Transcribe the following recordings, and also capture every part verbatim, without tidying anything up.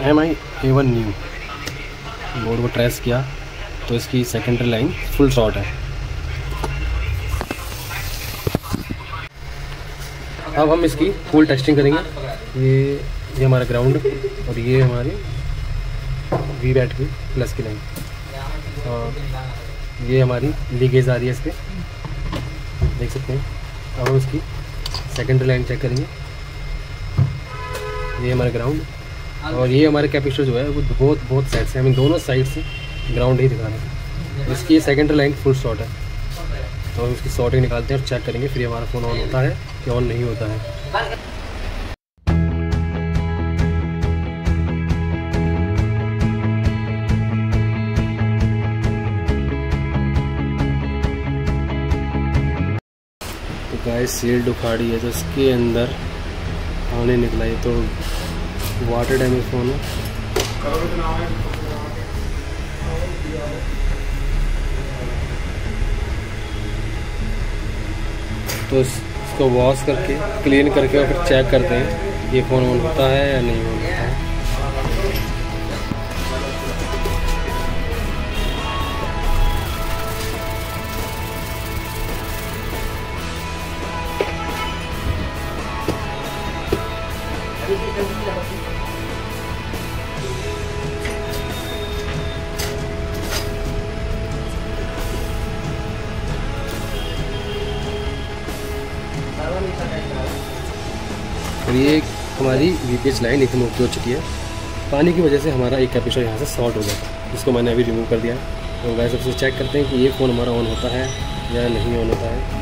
M I A one new board को trace किया तो इसकी सेकेंडरी लाइन फुल शॉर्ट है। अब हम इसकी फुल टेस्टिंग करेंगे। ये ये हमारा ग्राउंड और ये हमारी वी बैट की प्लस की लाइन और ये हमारी लीकेज आ रही है इस पर, देख सकते हैं। अब हम इसकी सेकेंडरी लाइन चेक करेंगे। ये हमारा ग्राउंड और ये हमारे कैपेसिटर जो है वो बहुत बहुत साइड से, हमें दोनों साइड से ग्राउंड ही दिखा रहे हैं। इसकी सेकेंडरी लाइन फुल शॉर्ट है तो हम इसकी शॉर्टिंग निकालते हैं और चेक करेंगे फिर हमारा फ़ोन ऑन होता है कि ऑन नहीं होता है। तो गाइस सील्ड उखाड़ी है तो इसके अंदर पानी निकला है, तो वाटर डैमेज फ़ोन है। तो इसको वॉश करके क्लीन करके और फिर चेक करते हैं ये फ़ोन ऑन होता है या नहीं ऑन होता है। और ये हमारी वीपीएच लाइन एकदम ओके हो चुकी है। पानी की वजह से हमारा एक कैपेसिटर यहाँ से शॉर्ट हो गया, जिसको मैंने अभी रिमूव कर दिया है। तो गाइस सबसे चेक करते हैं कि ये फ़ोन हमारा ऑन होता है या नहीं ऑन होता है।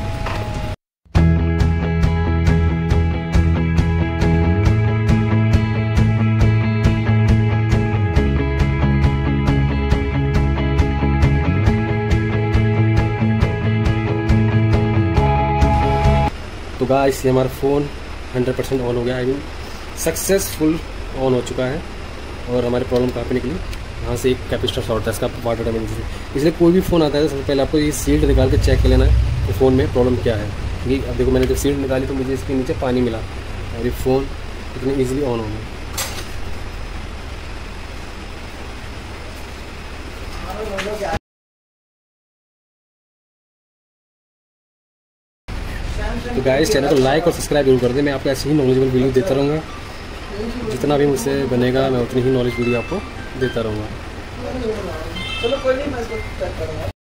तो गाइस ये हमारा फ़ोन हंड्रेड परसेंट ऑन हो गया, आई मीन सक्सेसफुल ऑन हो चुका है। और हमारी प्रॉब्लम कहाँ पे निकली, यहाँ से एक कैपेसिटर शॉर्ट था इसका वाटर डैमेज से। इसलिए कोई भी फ़ोन आता है तो सबसे पहले आपको ये सील्ड निकाल के चेक कर लेना है कि फ़ोन में प्रॉब्लम क्या है। क्योंकि अब देखो मैंने जब सील्ड निकाली तो मुझे इसके नीचे पानी मिला और ये फ़ोन इतनी ईजिली ऑन हो गया। तो गाइस चैनल को लाइक और सब्सक्राइब जरूर कर दें। मैं आपको ऐसे ही नॉलेजेबल वीडियो देता रहूँगा, जितना भी मुझसे बनेगा मैं उतनी ही नॉलेज वीडियो आपको देता रहूँगा।